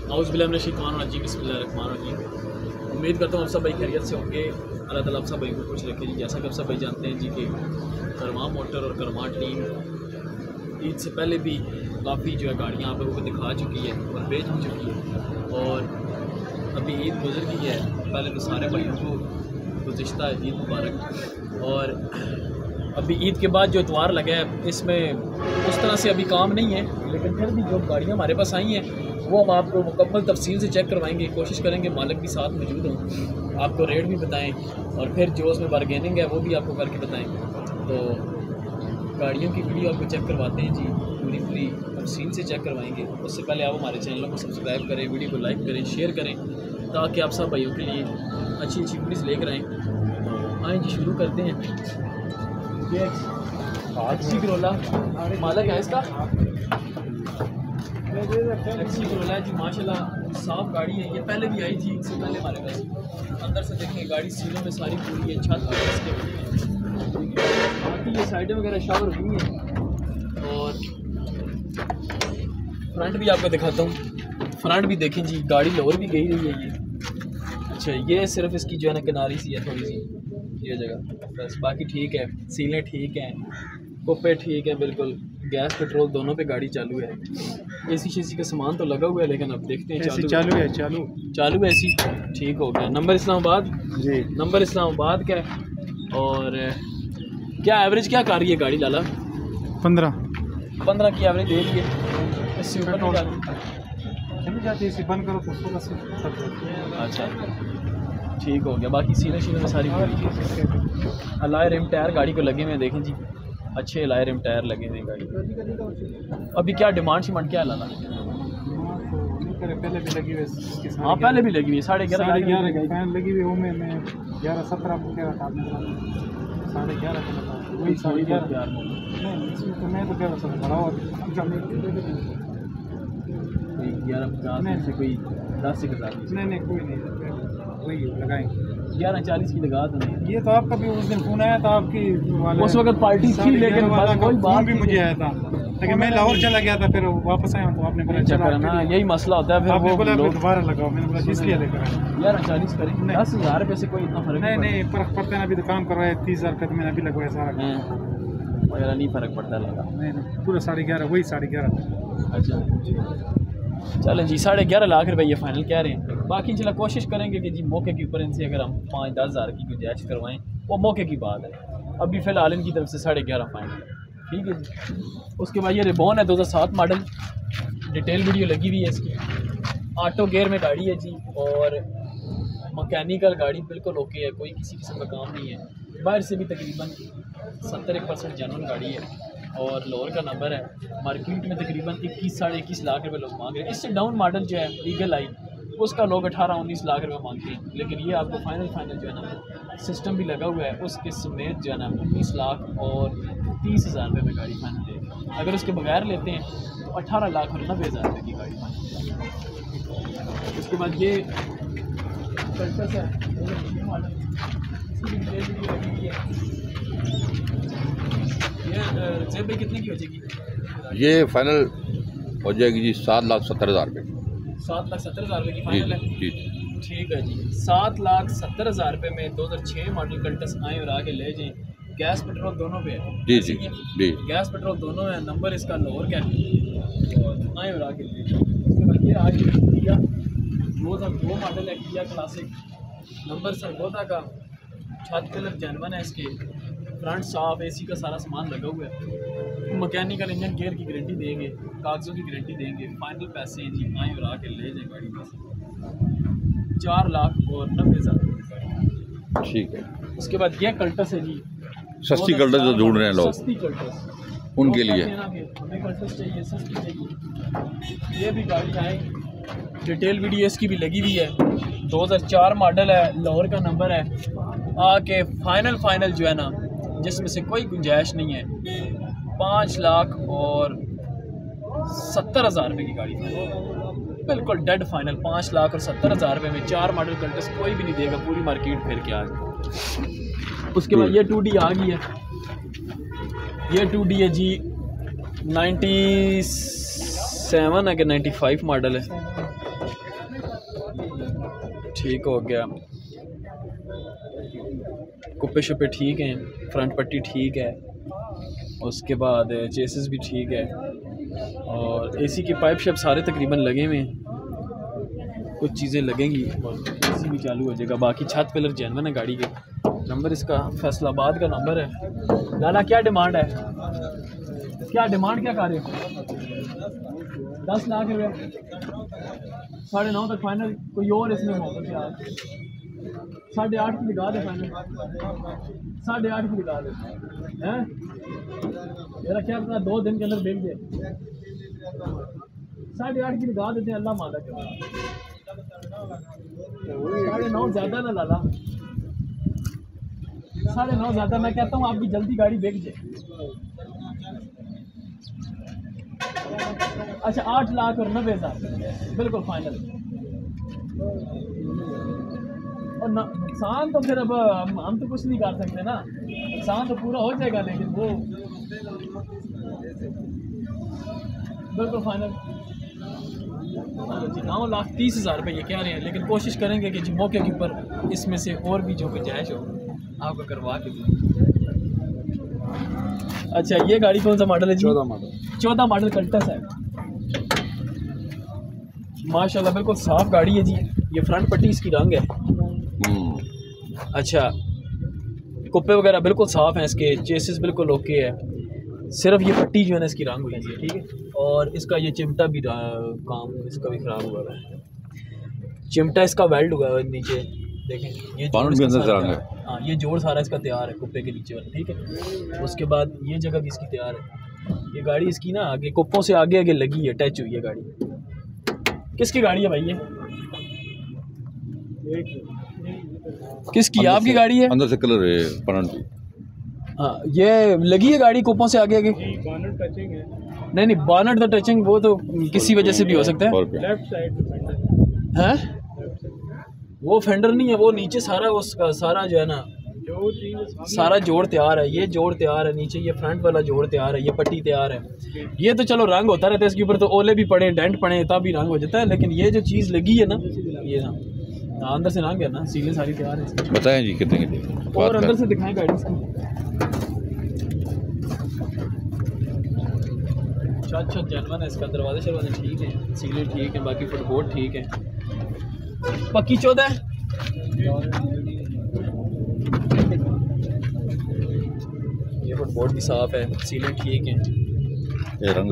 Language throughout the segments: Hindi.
औज़ुबिल्लाहि बिस्मिल्लाहिर्रहमानिर्रहीम। उम्मीद करता हूँ आप सब भाई खैरियत से होंगे। अल्लाह ताला आप सब भाई को खुश रखे जी। जैसा कि आप सब भाई जानते हैं जी कि करमा मोटर और करमा टीम ईद से पहले भी काफ़ी जो है गाड़ियाँ आप लोगों को दिखा चुकी है और बेच भी चुकी है, और अभी ईद गुजर गई है। पहले तो सारे भाइयों को गुज़िश्ता ईद मुबारक। और अभी ईद के बाद जो इतवार लगा है इसमें उस तरह से अभी काम नहीं है, लेकिन फिर भी जो गाड़ियाँ हमारे पास आई हैं वो हम आपको मुकम्मल तफसील से चेक करवाएंगे। कोशिश करेंगे मालिक भी साथ मौजूद हों, आपको रेट भी बताएं और फिर जो उसमें बारगेनिंग है वो भी आपको करके बताएं। तो गाड़ियों की वीडियो आपको चेक करवाते हैं जी, पूरी तफसील से चेक करवाएंगे। उससे पहले आप हमारे चैनल को सब्सक्राइब करें, वीडियो को लाइक करें, शेयर करें, ताकि आप सब भाइयों के लिए अच्छी अच्छी वीडियोज़ लेकर आएँ। तो आएँ जी, शुरू करते हैं। ये एक्सी करोला मालिक है इसका, एक्सी करोला है जी, माशाल्लाह साफ़ गाड़ी है। ये पहले भी आई थी, इससे पहले हमारे पास। अंदर से देखें गाड़ी सीलों में सारी पूरी है, छत पर इसके बाकी ये साइडें वगैरह शावर हुई हैं। और फ्रंट भी आपको दिखाता हूँ। फ्रंट भी देखें जी, गाड़ी लोअर भी गई रही है ये। अच्छा, ये सिर्फ इसकी जो है ना किनारी सी है थोड़ी सी ये जगह, बस बाकी ठीक है। सीलें ठीक हैं, कुप्पे ठीक है बिल्कुल। गैस पेट्रोल दोनों पे गाड़ी चालू है। एसी शेसी का सामान तो लगा हुआ है, लेकिन अब देखते हैं। चालू है एसी, ठीक हो गया। नंबर इस्लामाबाद जी, नंबर इस्लामाबाद का है। और क्या एवरेज क्या कर रही है गाड़ी लाला? 15 की एवरेज दे रही है। इससे ऊपर नहीं जाती, इसे बंद करो तो। अच्छा, ठीक हो गया। बाकी सीने शीने में सारी अलाय रिम टायर गाड़ी को लगे हुए देखें जी, अच्छे अलाय रिम टायर लगे हुए गाड़ी। अभी क्या डिमांड शिमांड क्या है लाला? पहले भी लगी हुई है। हाँ, पहले भी लगी हुई है। 11.5 लगी हुई है। मैं 11-17 आपको कह रहा था, 11.5 वही 11.5 तो मैं तो कह रहा था बढ़ाओ 11.50 से कोई 10,000 नहीं कोई नहीं, वही लगाएंगे 11.40 की लगा दो। ये तो आपका भी उस दिन फोन आया था आपकी, उस वक्त पार्टी थी, लेकिन कोई बात भी मुझे आया था, लेकिन मैं लाहौर चला गया था, फिर वापस आया तो आपने बोला चला ना, यही मसला होता है। फिर आपने बोला दोबारा लगाओ, मैंने बोला इसलिए लेकर आया। 11.40 करें, 10,000 रुपये से कोई इतना फर्क नहीं फर्क पड़ता है ना। अभी तो काम करवाया 30,000 का, मैंने अभी लगवाया सारा वगैरह, नहीं फर्क पड़ता लगा। नहीं पूरा 11.5 वही 11.5। अच्छा चलें जी, 11.5 लाख रुपये ये फाइनल कह रहे हैं। बाकी चला कोशिश करेंगे कि जी मौके के ऊपर इनसे अगर हम 5-10 हज़ार की गुंजाइश करवाएं, वो मौके की बात है। अभी फ़िलहाल इनकी तरफ से 11.5 फाइनल, ठीक है जी। उसके बाद ये रिबॉन है 2007 मॉडल, डिटेल वीडियो लगी हुई है इसकी। ऑटो गेयर में गाड़ी है जी, और मकैनिकल गाड़ी बिल्कुल ओके है, कोई किसी किस्म का काम नहीं है। बाहर से भी तकरीबन 70% जेन्युइन गाड़ी है, और लोअर का नंबर है। मार्केट में तकरीबन 21-21.5 लाख रुपए लोग मांग रहे हैं। इससे डाउन मॉडल जो है लीगल आई, उसका लोग 18-19 लाख रुपए मांगते हैं, लेकिन ये आपको फाइनल जो है ना सिस्टम भी लगा हुआ है, उसके समेत जो है ना 19 लाख और 30,000 रुपये में गाड़ी फाइनल देगी। अगर उसके बगैर लेते हैं तो 18 लाख और 90,000 रुपये की गाड़ी फाइनल। उसके बाद ये कल्टस है, ये भाई कितने की हो जाएगी? ये फाइनल हो जाएगी जी 7,70,000 रुपये। 7,70,000 रुपये की फाइनल है जी। ठीक है जी। 7,70,000 रुपये में 2006 मॉडल कल्टस आए और आगे ले जाएँ। गैस पेट्रोल दोनों पे है जी। गैस पेट्रोल दोनों है। नंबर इसका लोअर का है, आए और आगे ले जाएँ। उसके बाद ये आज किया 2002 मॉडल है, किया क्लासिक, नंबर सरगोदा का, छत कलर जेनवन है इसके, फ्रंट साफ, एसी का सारा सामान लगा हुआ है। मैकेनिकल इंजन गेयर की गारंटी देंगे, कागज़ों की गारंटी देंगे। फाइनल पैसे हैं जी, आए और आके ले जाए गाड़ी बस। 4,90,000 ठीक है। उसके बाद ये कल्टस है जी, सस्ती कल्टस जो ढूंढ रहे हैं लोग, सस्ती कल्टस उनके लिए हमें कल्टस चाहिए, सस्ती चाहिए। ये भी गाड़ी आए, डिटेल वीडियो इसकी भी लगी हुई है। 2004 मॉडल है, लाहौर का नंबर है। आके फाइनल जो है ना, जिसमें से कोई गुंजाइश नहीं है, 5,70,000 रुपये की गाड़ी बिल्कुल डेड फाइनल। 5,70,000 रुपये में 4 मॉडल कल्टस कोई भी नहीं देगा, पूरी मार्केट फिर के आज। उसके बाद ये 2D आ गई है, ये 2D है जी, 97 है कि 95 मॉडल है। ठीक हो गया, कुप्पे शुप्पे ठीक हैं, फ्रंट पट्टी ठीक है, उसके बाद चेसिस भी ठीक है, और एसी के पाइप शैप सारे तकरीबन लगे हुए हैं, कुछ चीज़ें लगेंगी और एसी भी चालू हो जाएगा। बाकी छत पिलर जेन्युइन है गाड़ी के। नंबर इसका फैसलाबाद का नंबर है। लाला क्या डिमांड है, क्या डिमांड क्या कर रहे हो? 10 लाख रुपये, 9.5 तक फाइनल। कोई और इसमें मौका क्या? 8.5 की लगा दे फाइनल, 8.5 की लगा दे हैं। मेरा क्या पता 2 दिन के अंदर बिक जाए। 8.5 की लगा देते हैं, अल्लाह मालिक है। 9.5 ज़्यादा ना लाला, 9.5 ज़्यादा। मैं कहता हूँ आपकी जल्दी गाड़ी बिक जाए। अच्छा 8,90,000 बिल्कुल फाइनल। और नुकसान तो फिर अब हम तो कुछ नहीं कर सकते ना, नुकसान तो पूरा हो जाएगा, लेकिन वो बिल्कुल फाइनल। 9,30,000 रुपये ये कह रहे हैं, लेकिन कोशिश करेंगे कि मौके के ऊपर इसमें से और भी जो गुंजाइश हो आपको करवा के दूँ। अच्छा ये गाड़ी कौन सा मॉडल है जी? 14 मॉडल कल्टस है माशाल्लाह, बिल्कुल साफ़ गाड़ी है जी। ये फ्रंट पट्टी इसकी रंग है। अच्छा कुप्पे वगैरह बिल्कुल साफ़ हैं इसके, चेसिस बिल्कुल ओके है, सिर्फ ये पट्टी जो है ना इसकी रंग हुई है, ठीक है। और इसका ये चिमटा भी काम इसका भी ख़राब हुआ है, चिमटा इसका वेल्ड हुआ है नीचे, देखें ये हाँ ये जोड़ सारा इसका तैयार है कुप्पे के नीचे वाला, ठीक है। उसके बाद ये जगह भी इसकी तैयार है। ये गाड़ी इसकी ना आगे कुप्पों से आगे आगे लगी है, टच हुई है गाड़ी। किसकी गाड़ी है भाई ये? किसकी? आपकी गाड़ी है? अंदर से कलर है परंतु। हाँ ये लगी है गाड़ी कुप्पों से आगे आगे। नहीं बॉनेट तो टचिंग वो तो किसी वजह से भी हो सकता है। लेफ्ट साइड हैं वो फेंडर नहीं है, वो नीचे सारा उसका सारा जो है ना सारा जोड़ तैयार है। ये जोड़ तैयार है नीचे, ये फ्रंट वाला जोड़ तैयार है, ये पट्टी तैयार है। ये तो चलो रंग होता रहता है इसके ऊपर, तो ओले भी पड़े डेंट पड़े तब भी रंग हो जाता है, लेकिन ये जो चीज़ लगी है ना ये ना अंदर से रंग है ना, सीलें सारी तैयार है। बताएं जी कितने की और अंदर से दिखाएं गाड़ी इसकी। अच्छा जेन्युइन है इसका, दरवाजे शरवाजे ठीक है, सीलें ठीक है, बाकी फुटबोर्ड ठीक है। पक्की 14 ये फुटबोर्ड भी साफ है, सीलें ठीक है, ये रंग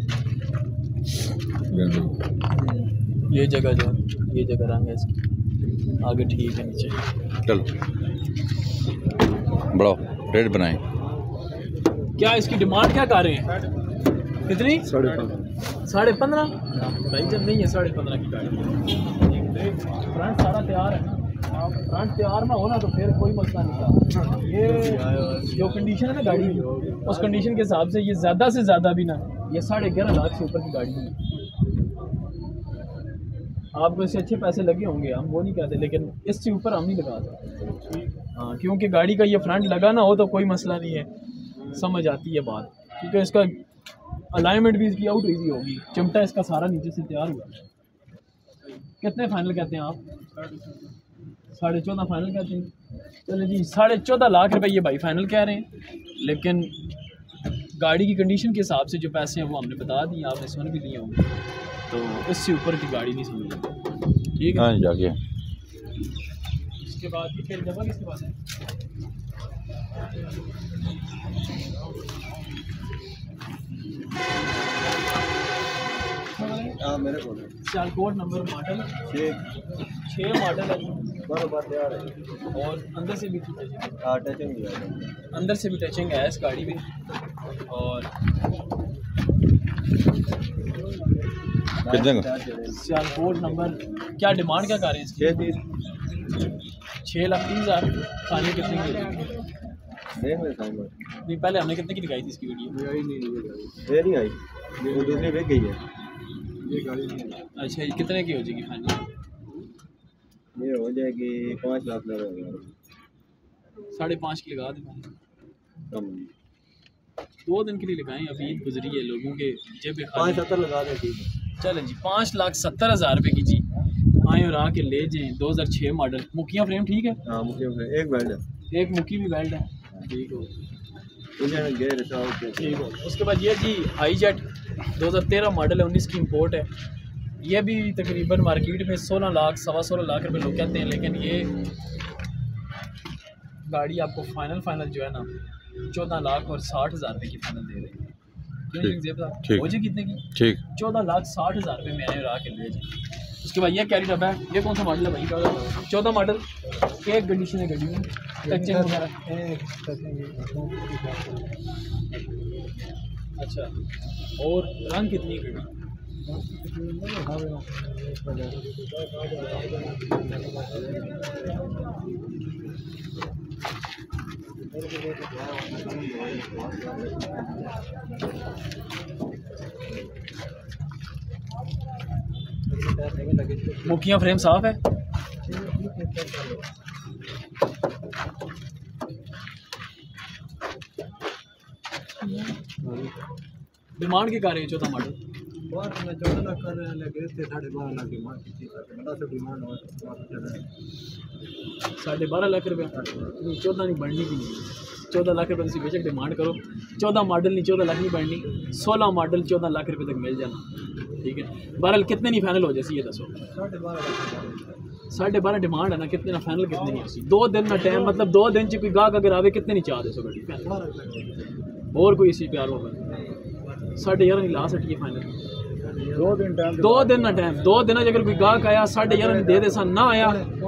ये जगह जो ये जगह रंग है इसकी, आगे ठीक है, नीचे चलो बढ़ाओ रेट बनाएं। क्या इसकी डिमांड क्या कर रहे हैं? कितनी? 15.5 भाई जब नहीं है 15.5 की गाड़ी। फ्रंट सारा तैयार है, फ्रंट तैयार ना हो ना तो फिर कोई मसला नहीं था। ये जो कंडीशन है ना गाड़ी की, उस कंडीशन के हिसाब से ये ज़्यादा से ज़्यादा भी ना ये 11.5 लाख से ऊपर की गाड़ी है। आपको इससे अच्छे पैसे लगे होंगे, हम वो नहीं कहते, लेकिन इससे ऊपर हम नहीं लगा सकते। हाँ क्योंकि गाड़ी का ये फ्रंट लगा ना हो तो कोई मसला नहीं है, समझ आती है बात, क्योंकि इसका अलाइनमेंट भी इसकी आउट हुई होगी, चिमटा इसका सारा नीचे से तैयार हुआ। कितने फाइनल कहते हैं आप? 14.5 फाइनल कहते हैं। चलो जी 14.5 लाख रुपए ये भाई फाइनल कह रहे हैं, लेकिन गाड़ी की कंडीशन के हिसाब से जो पैसे हैं वो हमने बता दिए, आपने सुन भी लिए होंगे, तो इससे ऊपर की गाड़ी नहीं समझ ठीक है। हाँ जाके इसके बाद फिर जगह किसके पास है? मेरे को सियालकोट नंबर मॉडल 6 मॉडल है बराबर तैयार है, और अंदर से भी टचिंग भी है, अंदर से भी टचिंग है इस गाड़ी में। और कितने का? सियालकोट नंबर क्या डिमांड क्या कर रहे हैं इसकी? 6,30,000 फाइनल कितने की? नहीं पहले हमने कितने की दिखाई थी इसकी वीडियो? नहीं आई, वो दूसरी बिक गई है ये गाड़ी नहीं। अच्छा ये कितने की हो जाएगी फाइनल? ये हो जाएगी 5 लाख लगा, 5.5 की लगा दें, कम 2 दिन के लिए लगाएं, अभी ईद गुजरी है, लोगों के जेब 5.70 लगा दें, ठीक है। चलें जी 5,70,000 रुपये की जी। आए और आके ले जाएँ। 2006 मॉडल। मुखिया फ्रेम ठीक है? हाँ मुझे एक बेल्ट है, एक मुखी भी बेल्ट है। ठीक हो ठीक हो। उसके बाद ये जी हाई जेट 2013 मॉडल है, 19 की इंपोर्ट है। ये भी तकरीबन मार्केट में 16 लाख 16.25 लाख रुपए लोग कहते हैं, लेकिन ये गाड़ी आपको फाइनल जो है ना 14,60,000 रुपये की फाइनल दे रहे हैं। ठीक। हो जाए कितने की? ठीक 14,60,000 रुपये में आए और आके ले जाए। उसके बाद ये कैरी डब्बा है। ये कौन सा मॉडल है भाई? 14 मॉडल। एक कंडीशन है गाड़ी में, टचिंग वगैरह। अच्छा, और रंग कितनी है गाड़ी? मुखिया फ्रेम साफ है। डिमांड की कर रही है 14 मॉडल? 14 लाख कर रहे हैं, लेकिन 12.5 लाख डिमांड की थी। 12.5 लाख रुपये नहीं, 14 नहीं बढ़नी की नहीं। 14 लाख रुपये बेशक डिमांड करो। 14 मॉडल नहीं, 14 लाख नहीं बढ़नी। 16 मॉडल 14 लाख रुपये तक मिल जाना। ठीक है, बहरहाल कितने नहीं फाइनल हो जैसी ये दसो। 12.5 डिमांड है ना, कितने ना फाइनल कितने नहीं होती। 2 दिन ना टाइम, मतलब 2 दिन च कोई गाहक अगर आवे कितने नहीं चाह दे सो गाड़ी फाइनल। और कोई इसी प्यार होगा 11.5 नहीं ला सकिए फाइनल। 2 दिन टाइम, 2 दिन ना टाइम। 2 दिन अगर कोई गाहक आया 11.5 दे सा ना आया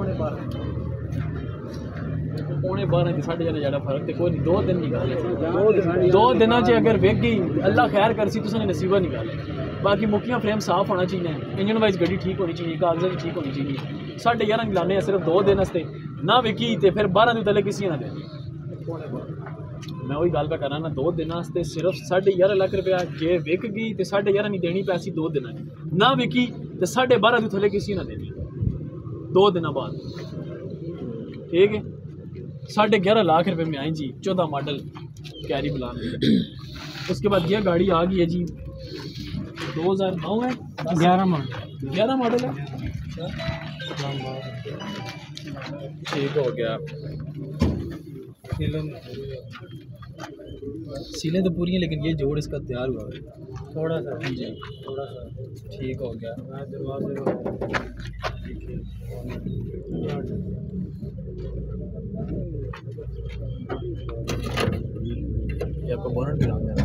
12.5 की 11.5 ज़्यादा फर्क तो कोई नहीं। 2 दिन निकाले। 2 दिन अगर वेग गई अल्लाह खैर कर सी तुमने नसीबा निकाले। बाकी मुखिया फ्रेम साफ होना चाहिए, इंजन वाइज गड्डी ठीक होनी चाहिए, कागज़ भी ठीक होनी चाहिए। 11.5 लाने सिर्फ 2 दिन वास्ते ना विकी तो फिर 12 दिन तले किसी ना दे। मैं वही गल पे करा ना, 2 दिन वास्ते सिर्फ 11.5 लाख रुपया जे विक गई तो 11.5 नहीं देनी पैसी। 2 दिन ना विकी तो 12.5 दिन थले किसी ना देनी 2 दिन बाद। ठीक है, 11.5 लाख रुपए में आई जी 14 मॉडल कैरी बुलान। उसके बाद यह गाड़ी आ गई है जी 2009 है, 11 मॉडल है। ठीक हो गया। सीलें तो पूरी हैं, लेकिन ये जोड़ इसका तैयार हुआ है थोड़ा सा जी, थोड़ा सा। ठीक हो गया। ये आपका बोनट भी रंग है।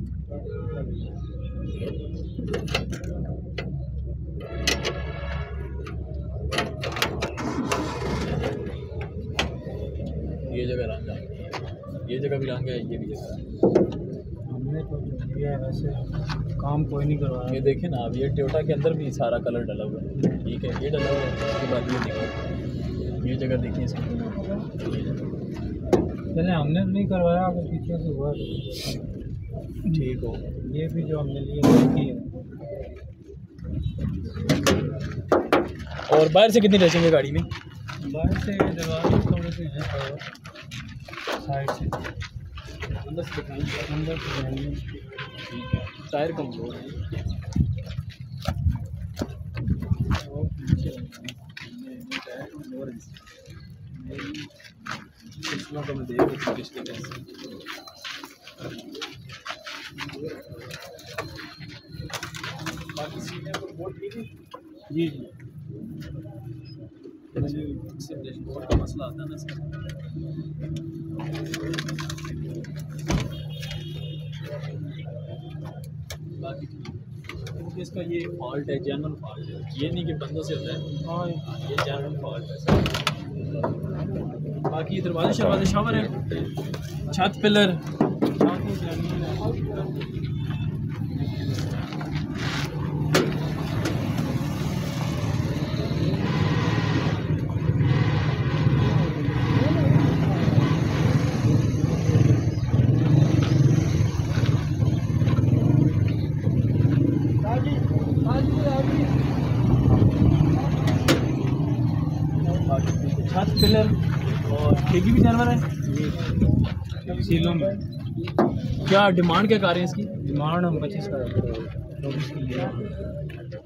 ये जगह रंग है, ये जगह भी रंग है, ये भी जगह। हमने तो दिया है, वैसे काम कोई नहीं करवाया। ये देखें ना, अब ये टोयोटा के अंदर भी सारा कलर डला हुआ है। ठीक है, ये डला हुआ है। उसके बाद ये देखिए, ये जगह देखिए इसकी। चले हमने नहीं करवाया, अगर पीछे से हुआ तो ठीक हो। ये भी जो हमने लिए की है। और बाहर से कितनी टचिंग है गाड़ी में? बाहर से दरवाजे थोड़े से हैं, साइड से अंदर से दिखाएंगे। अंदर से जाएंगे। ठीक है, टायर कमजोर है। और पीछे पिछलों को मैं देख रही हूँ पिछले कैसे। बाकी सीटें तो बहुत ठीक है जी। सिर्फ डैशबोर्ड का मसला आता है ना इसका। बाकी क्योंकि इसका ये फॉल्ट है, जेन्युइन फॉल्ट है, ये नहीं कि बंदों से होता है। हाँ, ये जेन्युइन फॉल्ट है। बाकी ये दरवाजे शरवाजे शावर है, छत पिलर। छत पिलर और ठेकी भी जानवर है। सीलों में क्या डिमांड क्या कर रहे हैं इसकी? डिमांड हम 25 का 24 की लिए।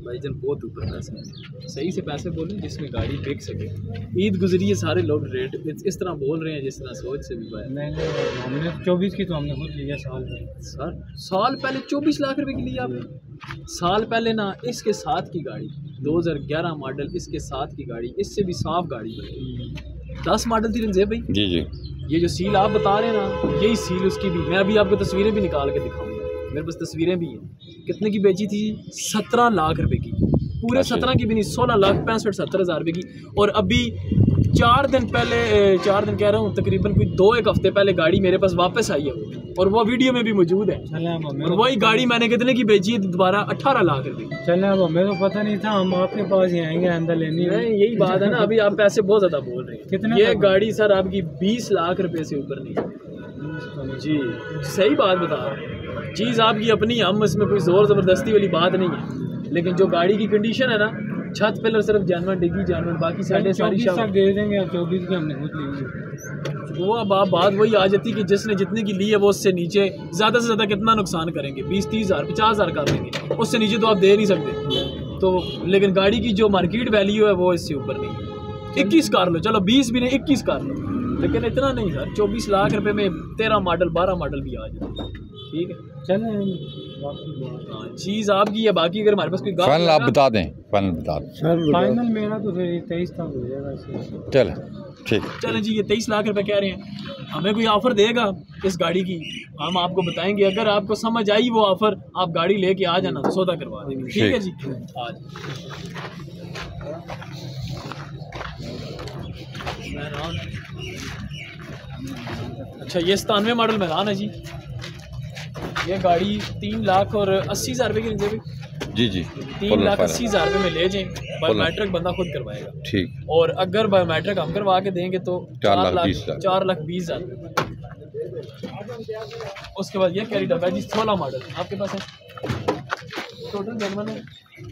भाईजान बहुत ऊपर पैसे हैं। सही से पैसे बोलें जिसमें गाड़ी बिक सके। ईद गुजरी है, सारे लोग रेट इस तरह बोल रहे हैं जिस तरह सोच से भी बाहर। नहीं हमने 24 की तो हमने खुद लिया साल में। साल पहले 24 लाख रुपए की ली आपने? साल पहले ना इसके साथ की गाड़ी 2011 मॉडल, इसके साथ की गाड़ी इससे भी साफ गाड़ी बनी 10 मॉडल थी रंजे भाई। जी जी। ये जो सील आप बता रहे हैं ना, यही सील उसकी भी, मैं अभी आपको तस्वीरें भी निकाल के दिखाऊंगा, मेरे पास तस्वीरें भी हैं। कितने की बेची थी? 17 लाख रुपए की, पूरे 17 की भी नहीं, 16,65,70,000 रुपए की। और अभी 4 दिन पहले, 4 दिन कह रहा हूँ, तकरीबन कोई 2-1 हफ्ते पहले गाड़ी मेरे पास वापस आई है और वो वीडियो में भी मौजूद है। और वही गाड़ी मैंने कितने की बेची है दोबारा? 18 लाख रुपए की। चले अब हमें तो पता नहीं था, हम आपके पास ही आएंगे अंदर लेनी है। यही बात है ना, अभी आप पैसे बहुत ज़्यादा बोल रहे हैं। कितना ये गाड़ी सर आपकी 20 लाख रुपए से ऊपर नहीं है जी, सही बात बता रहे हैं। चीज़ आपकी अपनी, हम इसमें कोई ज़ोर ज़बरदस्ती वाली बात नहीं है, लेकिन जो गाड़ी की कंडीशन है ना, छत पिलर सिर्फ जानवर डिग्गी जानवर, बाकी साढ़े सारी दे देंगे आप। 24 की हमने खुद ली। वो अब आप बात वही आ जाती कि जिसने जितने की ली है वो उससे नीचे ज़्यादा से ज़्यादा कितना नुकसान करेंगे? 20-30 हज़ार 50 हज़ार कर देंगे, उससे नीचे तो आप दे नहीं सकते। तो लेकिन गाड़ी की जो मार्केट वैल्यू है वो इससे ऊपर नहीं है। 21 कर लो, चलो 20 भी नहीं 21 कर लो, लेकिन इतना नहीं सर। 24 लाख रुपए में 13 मॉडल 12 मॉडल भी आ जाए, ठीक है। चले हाँ, चीज़ आपकी है, बाकी अगर हमारे पास कोई फाइनल आप बता दें, फाइनल बता दें। फाइनल मेरा तो फिर 23 तक हो जाएगा। चले ठीक। चलें जी, ये 23 लाख रुपए कह रहे हैं। हमें कोई ऑफ़र देगा इस गाड़ी की, हम आपको बताएंगे। अगर आपको समझ आई वो ऑफ़र, आप गाड़ी लेके आ जाना तो सौदा करवा देंगे, ठीक है जी। आज अच्छा, ये 97 मॉडल मैदान है जी। ये गाड़ी 3 लाख और 80 हज़ार रुपये की रेंज है। जी जी। 3 लाख 80 हज़ार रुपये में ले जाएं, बायोमेट्रिक बंदा खुद करवाएगा, ठीक। और अगर बायोमेट्रिक हम करवा के देंगे तो 4 लाख 20 हज़ार। 4 लाख 20 हज़ार। उसके बाद ये कैरी डब्बा जी, 16 मॉडल आपके पास है। टोटल जनवन है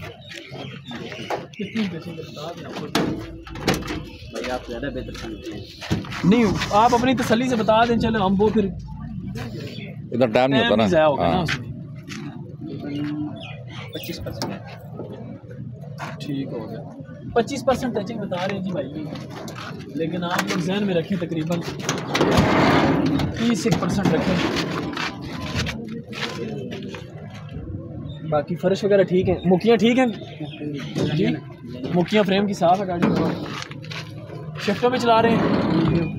कितनी बेचेंगे बता दें आपको भाई, आप ज़्यादा बेहतर समझते हैं। नहीं, आप अपनी तसल्ली से बता दें, चलो हम वो फिर इतना टाइम नहीं होता ना। ज़ाया होगा ना हाँ। उसमें। 25% ठीक हो गया। 25% टचिंग बता रहे हैं जी भाई, लेकिन आप लोग जहन में रखें तकरीबन 30% रखें। बाकी फर्श वगैरह ठीक है, मुखियाँ ठीक हैं जी, मुखियाँ फ्रेम की साफ है गाड़ी। शिफ्टों में चला रहे हैं।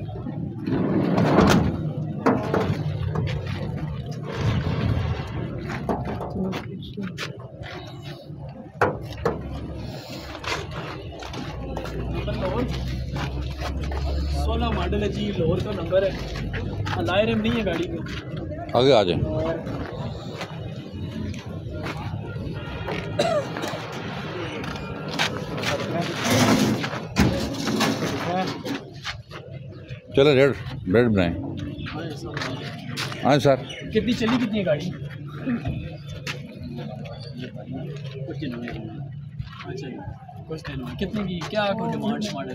सोलह मॉडल है जी, लाहौर का नंबर है, लायर में नहीं है गाड़ी को। आगे आ जाए। चलो रेड रेड बनाए। हाँ सर। कितनी चली, कितनी है गाड़ी? अच्छा, कुछ दिन में कितने की, क्या कोई डिमांड है?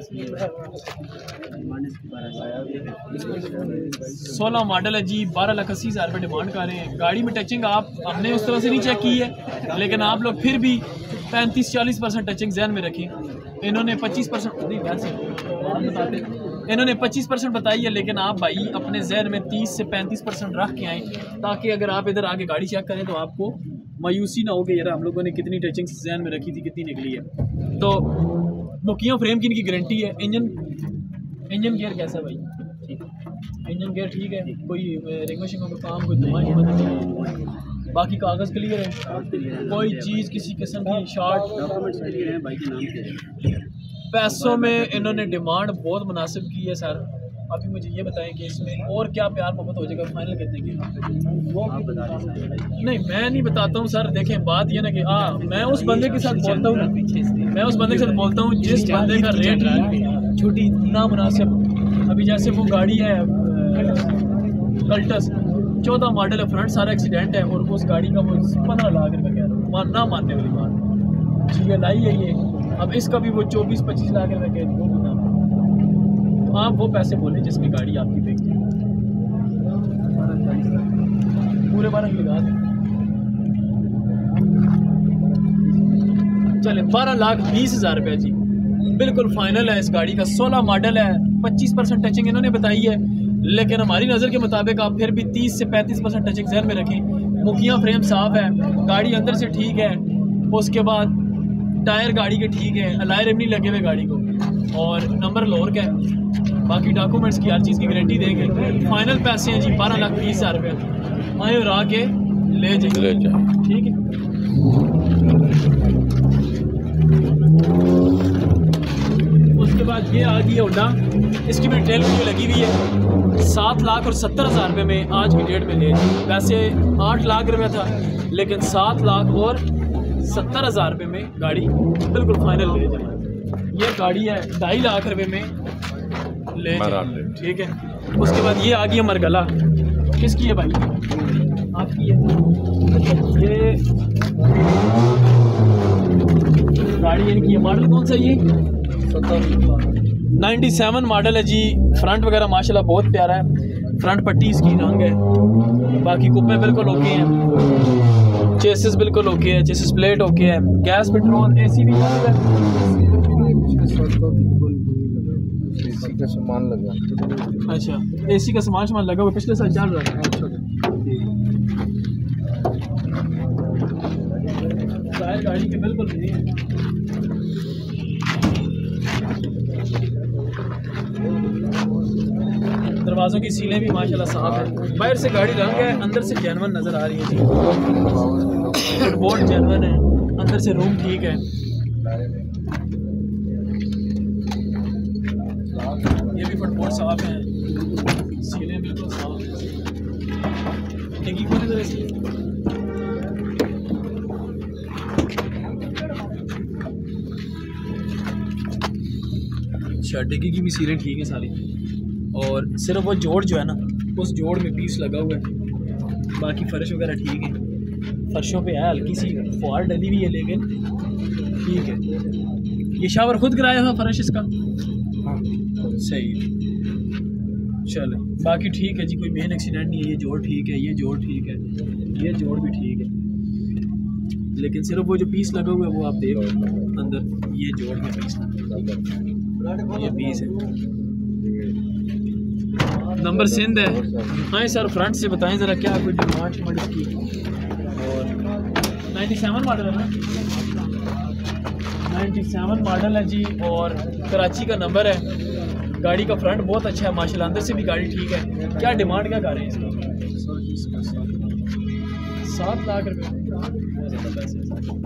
16 मॉडल है जी, 12,80,000 रुपये डिमांड कर रहे हैं। गाड़ी में टचिंग आप हमने उस तरह से नहीं चेक की है, लेकिन आप लोग फिर भी 35-40% टचिंग जहन में रखें। इन्होंने 25% नहीं, वैसे बताते, इन्होंने 25% बताई है, लेकिन आप भाई अपने जहन में 30 से 35% रख के आएँ, ताकि अगर आप इधर आके गाड़ी चेक करें तो आपको मायूसी ना हो कि यार हम लोगों ने कितनी टचिंग जहन में रखी थी, कितनी निकली है। तो मुखिया फ्रेम की इनकी गारंटी है। इंजन गियर कैसा है भाई? ठीक है, इंजन गियर ठीक है, कोई रिंग मशीन का काम, कोई दवाई नहीं, बाकी कागज़ क्लियर है, कोई चीज़ किसी किस्म की शॉर्ट क्लियर है भाई के नाम के। पैसों में इन्होंने डिमांड बहुत मुनासिब की है सर। अभी मुझे ये बताएं कि इसमें और क्या प्यार मोहब्बत हो जाएगा? फाइनल कितने की वो आप बता दें। नहीं, मैं नहीं बताता हूँ सर। देखें, बात ये ना कि मैं उस बंदे के साथ बोलता हूँ, मैं उस बंदे के साथ बोलता हूँ जिस बंदे का रेट छोटी ना मुनासिब। अभी जैसे वो गाड़ी है कल्टस, 14 मॉडल है, फ्रंट सारा एक्सीडेंट है, और उस गाड़ी का वो 15 लाख रुपये कह रहा हूँ, ना मानने वाली बात। GLI है ये, अब इसका भी वो 24-25 लाख रुपये कह रही हूँ। आप वो पैसे बोले जिसकी गाड़ी आपकी बिकती है, पूरे 12 लगा दें। चले 12,20,000 रुपये जी, बिल्कुल फाइनल है इस गाड़ी का। 16 मॉडल है, 25% टचिंग इन्होंने बताई है, लेकिन हमारी नज़र के मुताबिक आप फिर भी 30 से 35% टचिंग जहन में रखें। मुखियाँ फ्रेम साफ़ है, गाड़ी अंदर से ठीक है, उसके बाद टायर गाड़ी के ठीक है, अलॉय रिम नहीं लगे हुए गाड़ी को, और नंबर लोअर का है। बाकी डॉक्यूमेंट्स की हर चीज़ की गारंटी देंगे। फाइनल पैसे हैं जी 12,20,000 रुपये। आए और आके ले जाइए, ठीक है। उसके बाद ये आ गई होंडा, इसकी भी डिटेल वीडियो लगी हुई है। 7,70,000 रुपये में आज की डेट में ले जाइए। वैसे 8 लाख रुपये था, लेकिन 7,70,000 रुपये में गाड़ी बिल्कुल फाइनल ले जाए। ये गाड़ी है 2.5 लाख रुपये में ले जाए, ठीक है। उसके बाद ये आ गई है मरगला। किसकी है भाई? आपकी है। ये गाड़ी इनकी है। मॉडल कौन सा है ये? 97 मॉडल है जी। फ्रंट वगैरह माशाल्लाह बहुत प्यारा है, फ्रंट पट्टी इसकी रंग है। बाकी कुप्पे बिल्कुल ओके हैं, चेसिस बिल्कुल ओके है, चेसिस प्लेट ओके है, गैस पेट्रोल, एसी भी है। एसी का सामान लगा। अच्छा, एसी का सामान लगा हुआ, पिछले साल चल रहा था। टायर गाड़ी के बिल्कुल नहीं है। दरवाज़ों की सीलें भी माशाल्लाह साफ है। बाहर से गाड़ी रंग है, अंदर से जेनवन नज़र आ रही है जी। फुटबोर्ड जेनवन है, अंदर से रूम ठीक है। ये भी फुटबोर्ड साफ है, सीलें बिल्कुल साफ है। डिग्गी को नजर ऐसी अच्छा, डिग्गी की भी सीलें ठीक है सारी, और सिर्फ वो जोड़ जो है ना, उस जोड़ में पीस लगा हुआ है। बाकी फर्श वगैरह ठीक है, फर्शों पे है हल्की सी फुआर डली हुई है, लेकिन ठीक है। ये शावर खुद कराया था फर्श इसका? सही है, चलो बाकी ठीक है जी, कोई मेन एक्सीडेंट नहीं है। ये जोड़ ठीक है, ये जोड़ ठीक है, ये जोड़ भी ठीक है, लेकिन सिर्फ वो जो पीस लगा हुआ है वो आप देख अंदर, ये जोड़ में पीस लगा, ये पीस है। नंबर सिंध है। हाँ सर, फ्रंट से बताएं ज़रा क्या कोई डिमांड मॉडल की। और 97 मॉडल है ना, 97 मॉडल है जी, और कराची का नंबर है। गाड़ी का फ्रंट बहुत अच्छा है माशाल्लाह, अंदर से भी गाड़ी ठीक है। क्या डिमांड क्या कर रहे हैं इसका? 7 लाख रुपये, बहुत ज़्यादा पैसे।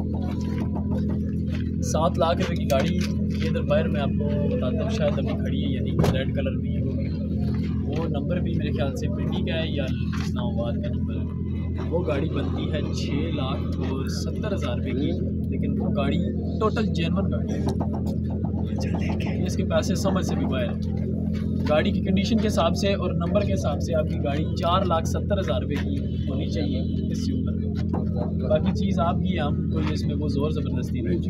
7 लाख रुपये की गाड़ी ये इधर बाहर मैं आपको बताता हूँ, शायद अभी खड़ी है, यानी रेड कलर में ही होगी। वो नंबर भी मेरे ख्याल से पिंडी का है या इस्लामाबाद का नंबर है। वो गाड़ी बनती है 6,70,000 रुपये की, लेकिन वो गाड़ी टोटल जेनवन गाड़ी है। इसके पैसे समझ से भी बाहर है। गाड़ी की कंडीशन के हिसाब से और नंबर के हिसाब से आपकी गाड़ी 4,70,000 रुपये की होनी चाहिए इससे ऊपर। बाकी चीज़ आपकी है, हम कोई इसमें वो ज़ोर ज़बरदस्ती नहीं।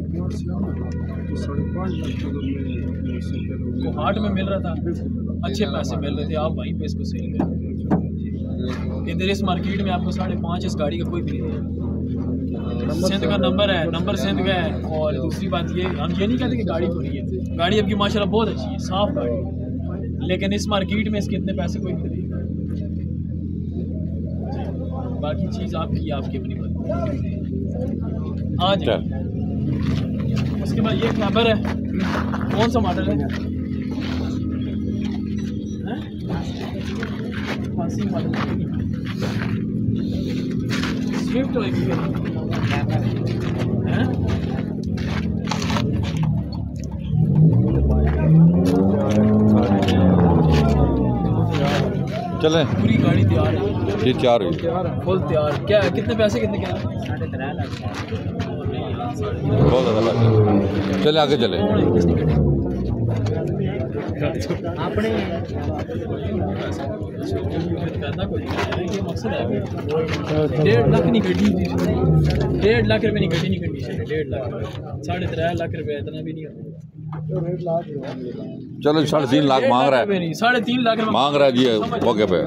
को हाट में मिल रहा था, अच्छे पैसे मिल रहे थे, आप वहीं पे इसको सेल करें। इधर इस मार्केट में आपको 5.5 इस गाड़ी का कोई भी नहीं है। सिंध का नंबर है, नंबर सिंध का है। और दूसरी बात ये, हम ये नहीं कहते कि गाड़ी बुरी है, गाड़ी आपकी माशाल्लाह बहुत अच्छी है, साफ़ गाड़ी है, लेकिन इस मार्केट में इसके इतने पैसे कोई नहीं देगा। बाकी चीज़ आपकी आपकी अपनी बात आ जाए। उसके बाद ये खैबर है, कौन सा मॉडल है? मॉडल स्विफ्ट होगी है। चलें, पूरी गाड़ी तैयार है ये 4 हुई, फुल तैयार। क्या है, कितने पैसे कितने क्या? 3.5 लाख। बहुत ज़्यादा पैसे। चले आगे चले। अपने मकसद है 1.5 लाख नहीं गड्डी, 1.5 लाख रुपये नहीं गड्डी, नहीं कंडीशन है 1.5 लाख, 3.5 लाख रुपये इतना भी नहीं होता। चलो 3.5 लाख मांग रहा है, 3.5 लाख मांग रहा है जी मौके पे।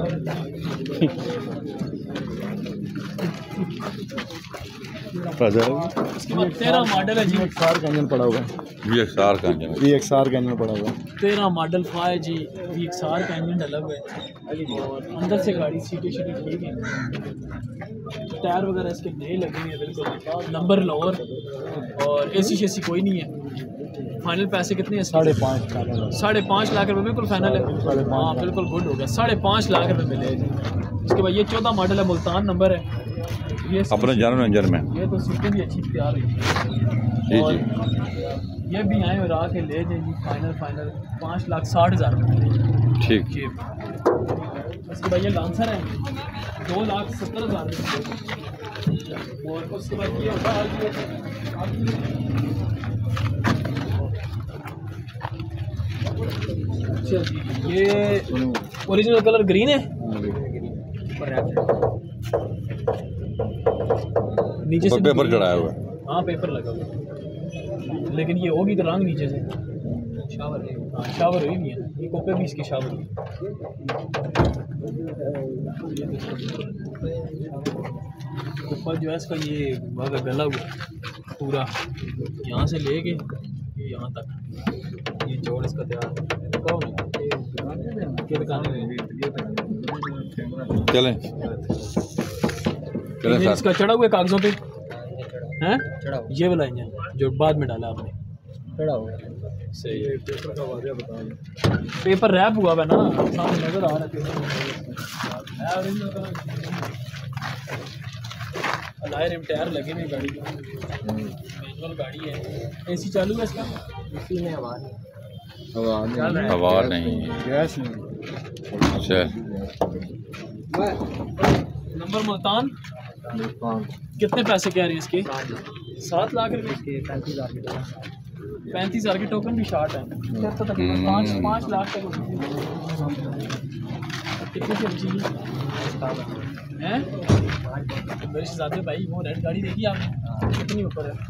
उसके बाद 13 मॉडल है जी, XR का इंजन पड़ा हुआ है, ये XR का इंजन है। XR का इंजन पड़ा हुआ है। 13 मॉडल फा है जी, XR का इंजन डला हुआ है और अंदर से गाड़ी सीटें शीटें ठीक है, टायर वगैरह इसके नए लगे हैं बिल्कुल, नंबर लोअर और एसी शेसी कोई नहीं है। फाइनल पैसे कितने हैं? 5.5 लाख रुपए बिल्कुल फाइनल है। हाँ बिल्कुल गुड हो गया, 5.5 लाख रुपए मिले। उसके बाद ये 14 मॉडल है, मुल्तान नंबर है ये, अपने जन्म इंजन में ये तो सीटें भी अच्छी तैयार हुई जी और जी। ये भी आए और आके ले जाए जी। फाइनल 5,60,000 रुपये ठीक। जी। उसके बाद ये लांसर है 2,70,000 रुपये और उसके बाद ये होगा अच्छा जी, ये ओरिजिनल कलर ग्रीन है, नीचे से पेपर चढ़ाया हुआ है। हाँ पेपर लगा हुआ है, लेकिन ये होगी तो रंग नीचे से शावर है। हाँ शावर हुई नहीं है, ये कोपे भी इसके शावर हुई। ऊपर जो है इसका ये भागा गला हुआ पूरा, यहाँ से लेके यहाँ तक ये जोड़ इसका तैयार। कौन है क्या दुकान है? चलें चलें इंजन सर। इसका चढ़ा हुआ है कागजों पे हैं, ये वाला इंजन जो बाद में डाला आपने चढ़ा हुआ सही है। पेपर का वाक़या बता, पेपर रैप हुआ है ना, सामने नजर आ रहा है अलाय रिम टायर लगे हुए गाड़ी में, मैनुअल गाड़ी है। एसी चालू है इसका? इसी में हवा नहीं गैस नहीं। अच्छा नंबर मुल्तान। कितने पैसे कह रहे हैं इसके? 7 लाख रुपए के, 35,000 के टोकन भी शार्ट है। 5 लाख तक कितने की बची है? मेरे शहजादे भाई वो रेड गाड़ी देखी आपने? कितनी ऊपर है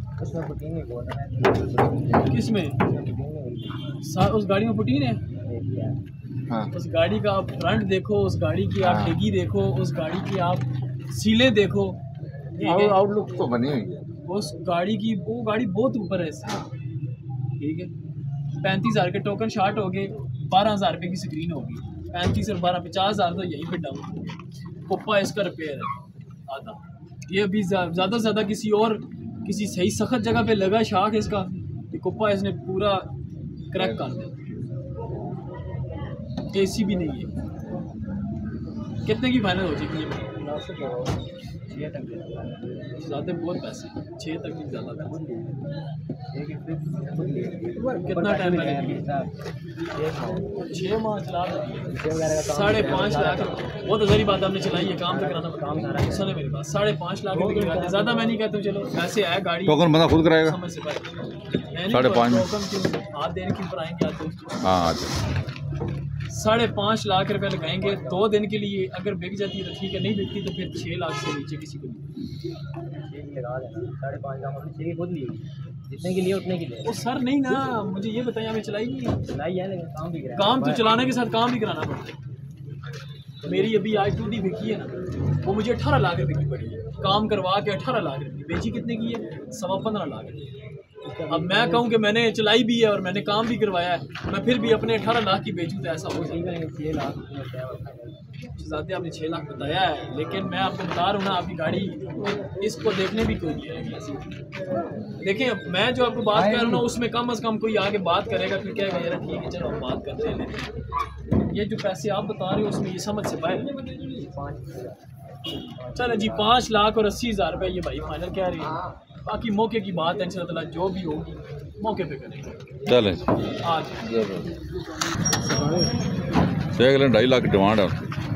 किस में? उस गाड़ी में पुटीन है। हाँ। उस गाड़ी का आप फ्रंट देखो, उस गाड़ी की आप डिग्गी देखो, उस गाड़ी की आप सीलें देखो, आउटलुक तो बनी हुई है। उस गाड़ी की वो गाड़ी बहुत ऊपर है इससे, ठीक है। 35,000 के टोकन शार्ट हो गए, 12,000 रुपये की स्क्रीन होगी, 35 और 12 50,000 तो यहीं पे डाउन। पप्पा इसका रिपेयर है आधा, ये अभी ज़्यादा से ज़्यादा किसी सही सख्त जगह पे लगा शाख इसका, ये कोप्पा इसने पूरा क्रैक कर दिया। एसी भी नहीं है। कितने की फाइनल हो जाएगी? ज़्यादा बहुत पैसे, 6 तक भी ज़्यादा पैसे। कितना टाइम लगेगा? 6 माह चला 5.5 लाख। बहुत अजरी बात आपने चलाई है, काम तो कराना पड़ेगा। सुने मेरी बात, 5.5 लाख रुपये ज़्यादा मैं नहीं कहता हूँ, चलो ऐसे है गाड़ी टोकन बंदा खुद कराएगा। समझ से 5.5 हाथ देने के ऊपर आएंगे आप दोस्त। हाँ 5.5 लाख रुपए लगाएंगे 2 दिन के लिए। अगर बिक जाती है तो ठीक है, नहीं बिकती तो फिर 6 लाख से नीचे किसी को नहीं लगा देना। 5.5 लाख खुद लिए जितने के लिए उतने के लिए। वो सर नहीं ना, मुझे ये बताइए, हमें चलाई नहीं है। चलाई है लेकिन काम तो चलाने के साथ काम भी कराना पड़ता है। मेरी अभी आज टूटी बिकी है ना, वो मुझे 18 लाख रुपए की पड़ी है, काम करवा के 18 लाख रुपये। बेची कितने की है? 15.25 लाख रुपये। अब मैं कहूँ कि मैंने चलाई भी है और मैंने काम भी करवाया है, मैं फिर भी अपने 18 लाख की बेचूँ तो ऐसा हो जाएगा। 6 लाख ज़्यादा आपने 6 लाख बताया है, लेकिन मैं आपको बता रहा हूँ ना, आपकी गाड़ी इसको देखने भी कोई नहीं आएगी ऐसी। देखें मैं जो आपको बात कर रहा हूँ ना, उसमें कम से कम कोई आगे बात करेगा, फिर कहेगा यार ठीक है चलो हम बात करते हैं। ये जो पैसे आप बता रहे हो उसमें ये समझ से बाहर। चलो जी 5 लाख और 80,000 रुपये ये भाई फाइनल कह रही है। बाकी मौके की बात है, इंशाल्लाह जो भी होगी मौके पे करेंगे। चलें आज देख लें 2.5 लाख डिमांड है।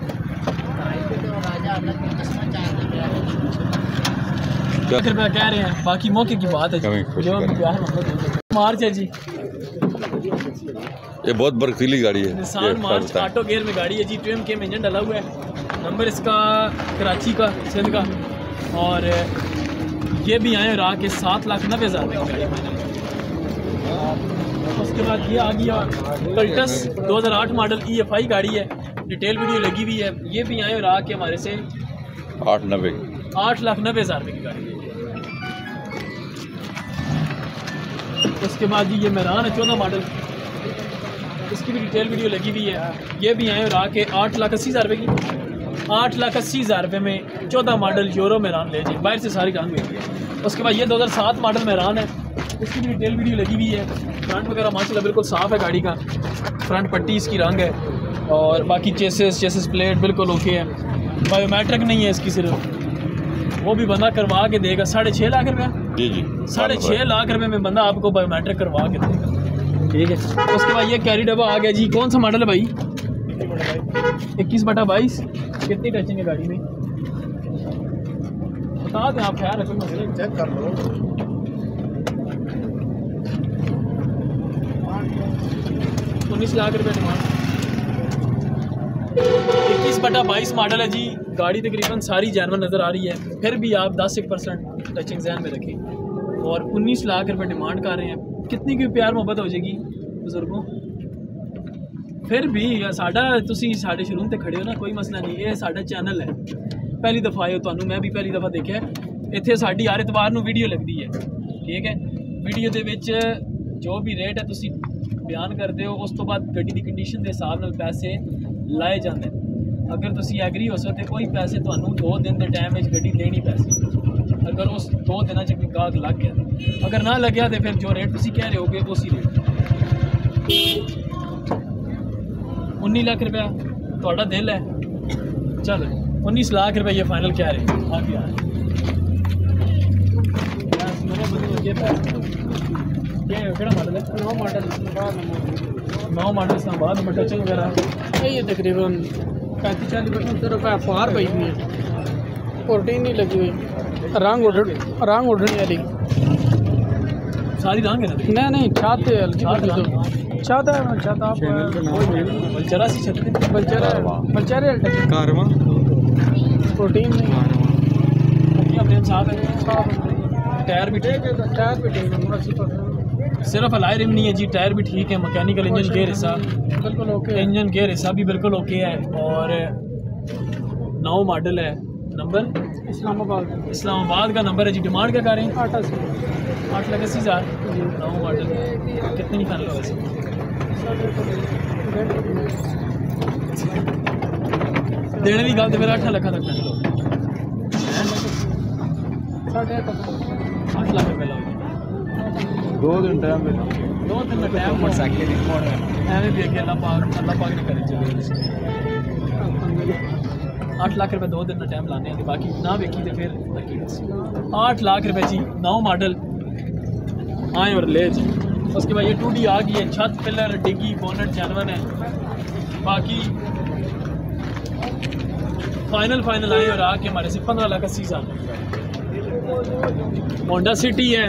फिर मैं कह रहे हैं बाकी मौके की बात है जी। जो भी प्यार मार्च है जी, ये बहुत बर्फीली गाड़ी है। निसान मार्च ऑटो गेयर में गाड़ी है जी, 2M के में इंजन डाला हुआ है। नंबर इसका कराची का, सिंध का, और ये भी आए रहा के 7,90,000 रुपये की गाड़ी फाइनल। उसके बाद ये आ गया कल्टस 2008 मॉडल EFI गाड़ी है, डिटेल वीडियो लगी हुई है। ये भी आए रहा के हमारे से 8,90,000 8,90,000 रुपये की गाड़ी है। उसके बाद जी ये मेहरान है 14 मॉडल, इसकी भी डिटेल वीडियो लगी हुई है। ये भी आए और आके 8,80,000 रुपये की, 8,80,000 रुपये में 14 मॉडल यूरो मेहरान ले जाए, बाहर से सारी रंग हुई है। उसके बाद ये 2007 मॉडल मेहरान है, इसकी भी डिटेल वीडियो लगी हुई है। फ्रंट वगैरह माशाल्लाह बिल्कुल साफ़ है गाड़ी का, फ्रंट पट्टी इसकी रंग है और बाकी चेसिस प्लेट बिल्कुल ओके है। बायोमेट्रिक नहीं है इसकी, सिर्फ वो भी बंदा करवा के देगा। 6.5 लाख रुपये, जी जी 6.5 लाख रुपये में बंदा आपको बायोमेट्रिक करवा के देगा, ठीक है। उसके बाद ये कैरी डब्बा आ गया जी। कौन सा मॉडल है भाई? 21/22। कितनी टचिंग है गाड़ी में बता दें आप, ख्याल रखो, चेक कर लो। 19 लाख रुपये डिमांड। 21/22 मॉडल है जी। गाड़ी तकरीबन सारी जैनवन नज़र आ रही है, फिर भी आप 10% टचिंग जहन में रखें और 19 लाख रुपये डिमांड कर रहे हैं। कितनी की प्यार मोहब्बत हो जाएगी बुजुर्गों, फिर भी साडा तुसी साढ़े शुरू से खड़े हो ना, कोई मसला नहीं। ये साडा चैनल है, पहली दफ़ा आए हो, तुहानू मैं भी पहली दफ़ा देखा है। इत्थे साडी हर इतवार नूं वीडियो लगती है, ठीक है। वीडियो दे विच जो भी रेट है तुसी बयान करते हो, उस तो बाद गड्डी की कंडीशन के हिसाब नाल पैसे लाए जाते हैं। अगर तुसी एग्री हो सकते कोई पैसे तुहानू 2 दिन के टाइम में गड्डी देनी पैसे, अगर उस 2 दिन गाहक लग गया, अगर ना लग्या तो फिर जो रेट तुसी कह रहे होगे उसी रेट। 19 लाख रुपया थोड़ा दिल है, चलो 19 लाख रुपये ये फाइनल कह रहे आगे आ ये मॉडल है? 9 मॉडल से बाद में टचिंग वगैरह ये तकरीबन 35-40% सिर्फ FR भाई हुई है, कोटिंग नहीं लगी हुई, रंग उड़ने वाली सारी रंग है ना? नहीं छत है, छत आप बलचरा सी छत बलचरे कारवा प्रोटीन नहीं अपने साथ है। टायर भी ठीक है, सिर्फ अलाई रिम नहीं है जी, टायर भी ठीक है। मैकेनिकल इंजन गेयर हिस्सा बिल्कुल ओके, इंजन गेयर हिस्सा भी बिल्कुल ओके है। और 9 मॉडल है, नंबर इस्लामाबाद का नंबर है जी। डिमांड क्या कर रहे हैं? 8,80,000। 9 मॉडल कितने निकाल वैसे? देने की गल तो फिर 8 लाख तक 8 लाख रुपये लगे। 2 दिन टाइम में 2 दिन का टाइम मोटरसाइकिल एवं भी अगे अल्लाह पाक नहीं करे चले। 8 लाख रुपये 2 दिन का टाइम लाने हैं, बाकी ना वेखी तो फिर 8 लाख रुपये जी। 9 मॉडल आए और ले जी। उसके बाद ये 2D आ गई है, छत पिलर डिग्गी बोनट जानवन है। बाकी फाइनल आए और आके हमारे से 15,80,000। होंडा सिटी है,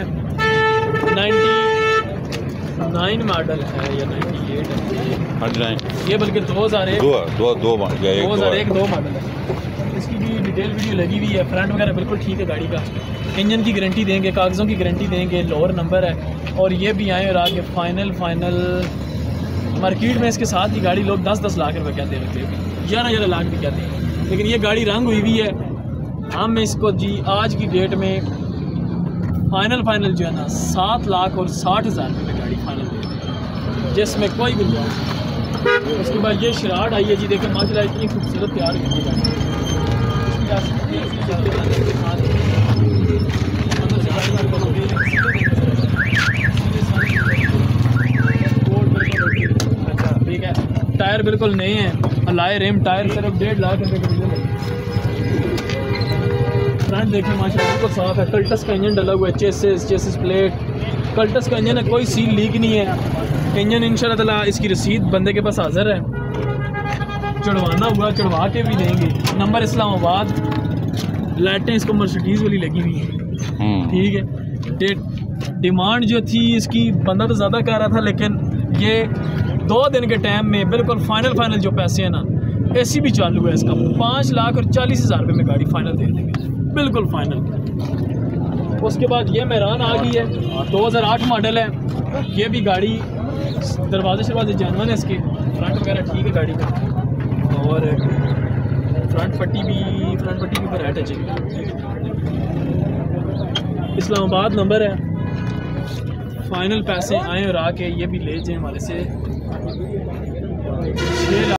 99 मॉडल है या 98 है ये, बल्कि 2001 2 मॉडल है। इसकी भी डिटेल वीडियो लगी हुई है। फ्रंट वगैरह बिल्कुल ठीक है गाड़ी का, इंजन की गारंटी देंगे, कागज़ों की गारंटी देंगे, लोअर नंबर है। और ये भी आए और आगे फाइनल मार्केट में इसके साथ ही गाड़ी लोग 10-10 लाख रुपये कहते रहते हैं, 11 लाख भी कहते हैं, लेकिन ये गाड़ी रंग हुई हुई है। हम इसको जी आज की डेट में फाइनल जो है ना 7,60,000 रुपये में गाड़ी फाइनल दे, जिसमें कोई गुंजाइश नहीं। उसके बाद ये शराट आई है जी, देखें माशाल्लाह इतनी खूबसूरत तैयार की गाड़ी। ठीक है, टायर बिल्कुल नए हैं, अलाय रिम टायर सिर्फ 1.5 लाख रुपये के मिले। फ्रंट देखें माशाल्लाह बिल्कुल साफ है, कल्टस का इंजन डला हुआ है, चेसिस प्लेट कल्टस का इंजन है, कोई सील लीक नहीं है। इंजन इंशाल्लाह ताला इसकी रसीद बंदे के पास हाजिर है, चढ़वाना हुआ चढ़वा के भी देंगे। नंबर इस्लामाबाद, लाइटें इसको मर्सिडीज़ वाली लगी हुई हैं, ठीक है। डिमांड जो थी इसकी बंदा तो ज़्यादा कह रहा था, लेकिन ये 2 दिन के टाइम में बिल्कुल फाइनल जो पैसे हैं ना, AC भी चालू है इसका, 5,40,000 रुपये में गाड़ी फाइनल दे देंगे, बिल्कुल फाइनल। उसके बाद ये मेहरान आ गई है, 2008 मॉडल है। ये भी गाड़ी दरवाजे जानवन है, इसके फ्रंट वगैरह ठीक है गाड़ी का, और फ्रंट पट्टी भी पर है टचिंग। इस्लामाबाद नंबर है, फाइनल पैसे आए और आके ये भी ले जाए हमारे से 6 लाख